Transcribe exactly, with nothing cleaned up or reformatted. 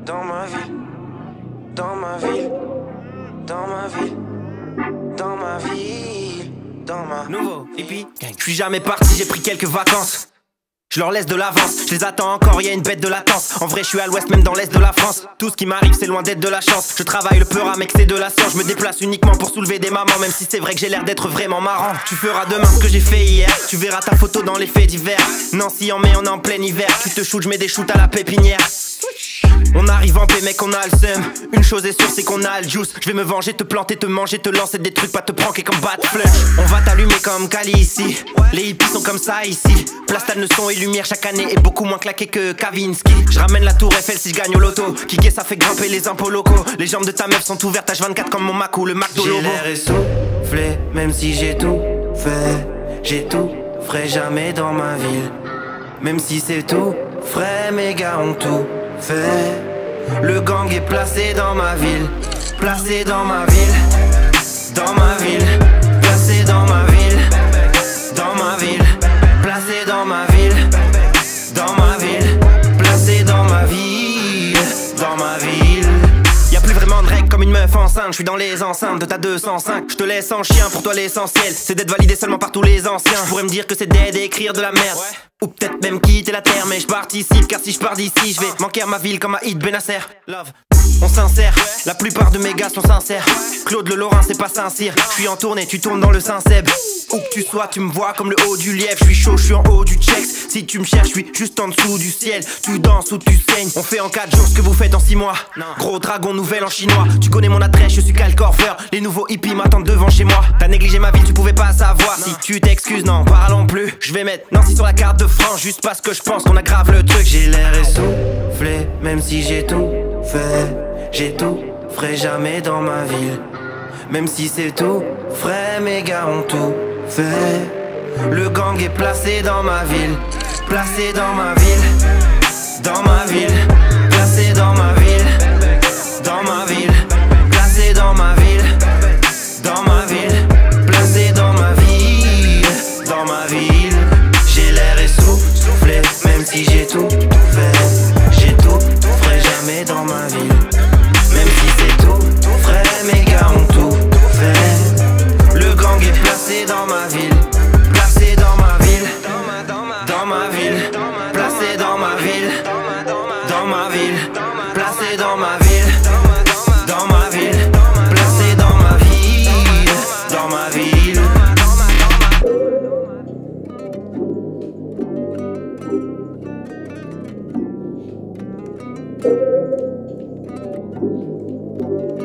dans ma ville, dans ma ville, dans ma ville, dans ma ville, dans ma... Nouveau, hippie, je suis jamais parti, j'ai pris quelques vacances. Je leur laisse de l'avance, je les attends encore, y'a une bête de latence. En vrai je suis à l'ouest, même dans l'est de la France. Tout ce qui m'arrive c'est loin d'être de la chance. Je travaille le peur, mec c'est de la science. Je me déplace uniquement pour soulever des mamans. Même si c'est vrai que j'ai l'air d'être vraiment marrant. Tu feras demain ce que j'ai fait hier. Tu verras ta photo dans les faits divers. Nancy en mai, on est en plein hiver. Tu te shoots, je mets des shoots à la pépinière. On arrive en paix mec, on a le seum. Une chose est sûre c'est qu'on a le juice. Je vais me venger, te planter, te manger, te lancer des trucs, pas te pranker comme Bad Flush. On va t'allumer comme Kali ici. Les hippies sont comme ça ici. Plastan de son et lumière chaque année est beaucoup moins claqué que Kavinsky. Je ramène la tour Eiffel si je gagne au loto. Kicker ça fait grimper les impôts locaux. Les jambes de ta meuf sont ouvertes H vingt-quatre comme mon Mac ou le Mac de J'ai Lobo. l'air essoufflé, même si j'ai tout fait. J'ai tout, ferai jamais dans ma ville. Même si c'est tout frais, mes gars ont tout fait. Le gang est placé dans ma ville. Placé dans ma ville. Dans ma ville. Placé dans ma ville. Dans ma ville. Placé dans ma ville. Dans ma ville. Placé dans ma ville. Dans ma ville. Y'a plus vraiment de règles comme une meuf enceinte. Je suis dans les enceintes de ta deux cent cinq. Je te laisse en chien, pour toi l'essentiel c'est d'être validé seulement par tous les anciens. Je pourrais me dire que c'est dead et écrire de la merde, ou peut-être même quitter la terre. Mais je participe car si je pars d'ici je vais manquer à ma ville comme à Hit Benasser. Love, on s'insère, la plupart de mes gars sont sincères. Claude Le Lorrain c'est pas Saint-Cyr. Je suis en tournée, tu tournes dans le Saint-Seb. Où que tu sois tu me vois comme le haut du lièvre. Je suis chaud, je suis en haut du checks. Si tu me cherches je suis juste en dessous du ciel. Tu danses ou tu saignes. On fait en quatre jours ce que vous faites en six mois. Gros dragon nouvelle en chinois. Tu connais mon adresse, je suis Cal Corver. Les nouveaux hippies m'attendent devant chez moi. T'as négligé ma ville, tu pouvais pas savoir. Si tu t'excuses, non, parlons plus. Je vais mettre Nancy sur la carte de France juste parce que je pense qu'on aggrave le truc. J'ai l'air essoufflé, même si j'ai tout fait. J'ai tout, ferai jamais dans ma ville. Même si c'est tout frais, mes gars ont tout fait. Le gang est placé dans ma ville. Placé dans ma ville. Dans ma ville. Placé dans ma ville. Dans ma ville. Placé dans ma ville. Dans ma ville. Placé dans ma ville. Dans ma ville. J'ai l'air essoufflé, même si j'ai tout fait. J'ai tout, ferai jamais dans ma ville. Même si c'est tout frais, mes gars ont tout fait. Le gang est placé dans ma ville. Placé dans ma ville. Dans ma ville. Placé dans ma ville. Dans ma ville. Placé dans ma ville. Dans ma ville. Placé dans ma ville. Dans ma ville. Thank you.